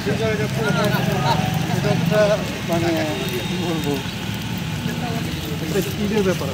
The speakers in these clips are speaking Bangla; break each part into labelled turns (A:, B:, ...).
A: মানে কি বলবো, স্পিডের ব্যাপার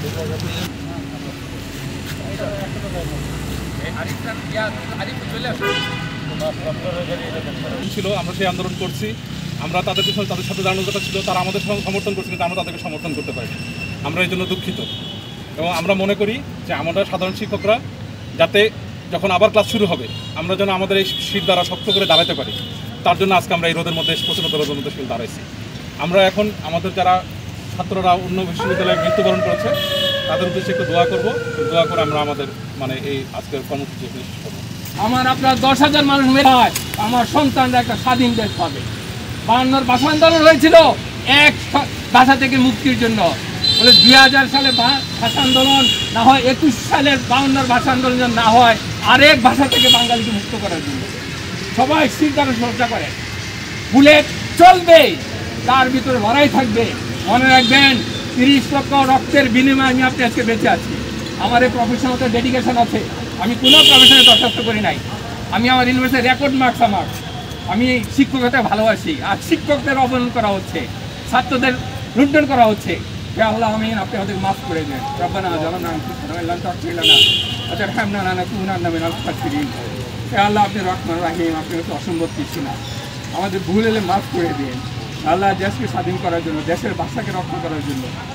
B: ছিল। আমরা সেই আন্দোলন করছি, আমরা তাদের পিছনে তাদের সাথে দাঁড়ানোর কথা ছিল, তারা আমাদের সমর্থন করছে, কিন্তু আমরা তাদেরকে সমর্থন করতে পারিনি। আমরা এই জন্য দুঃখিত এবং আমরা মনে করি যে আমরা সাধারণ শিক্ষকরা যাতে যখন আবার ক্লাস শুরু হবে আমরা যেন আমাদের এই শীত দ্বারা শক্ত করে দাঁড়াতে পারি, তার জন্য আজকে আমরা এই রোদের মধ্যে প্রচণ্ড রোদের মধ্যে দাঁড়াইছি। আমরা এখন আমাদের যারা ছাত্ররা অন্য বিশ্ববিদ্যালয়ে মৃত্যুবরণ করেছে তাদের উদ্দেশ্যে একটু দোয়া করবো, দোয়া করে আমরা আমাদের মানে এই আজকের কর্মসূচি শেষ করবো।
C: আমার আপনার 10,000 মানুষ মেরে হয়, আমার সন্তানরা একটা স্বাধীন দেশ পাবে। 52 ভাষা আন্দোলন হয়েছিল এক ভাষা থেকে মুক্তির জন্য, বলে 2000 সালে ভাষা আন্দোলন না হয়, 21 সালের 52 ভাষা আন্দোলন না হয় আরেক ভাষা থেকে বাঙালিকে মুক্ত করার জন্য। সবাই সিদ্ধান্ত চর্চা করে, বুলেট চলবে, তার ভিতরে লড়াই থাকবে। মনে রাখবেন 30 লক্ষ রক্তের বিনিময়ে আমি আপনি আজকে বেঁচে আছি। আমার এই প্রফেশনাল ডেডিকেশন আছে, আমি কোনো প্রফেশনে দরখাস্ত করি নাই। আমি আমার ইউনিভার্সিটির রেকর্ড মার্কস আমার, আমি শিক্ষকতা ভালোবাসি। আর শিক্ষকদের অবহেলন করা হচ্ছে, ছাত্রদের লুণ্ঠন করা হচ্ছে। আল্লাহ আমিন, আপনি আমাদের মাফ করে দেন। রব্বানা জালামনা আনফুসানা ওয়া ইল্লাম তাগফির লানা ওয়া তারহামনা লানাকুনান্না মিনাল খাসিরিন। হে আল্লাহ, আপনি রহমান রহিম, আপনি হচ্ছে অসম্ভব কিছু না। আমাদের ভুল হলে মাফ করে দিন আল্লাহ, দেশকে স্বাধীন করার জন্য, দেশের ভাষাকে রক্ষা করার জন্য।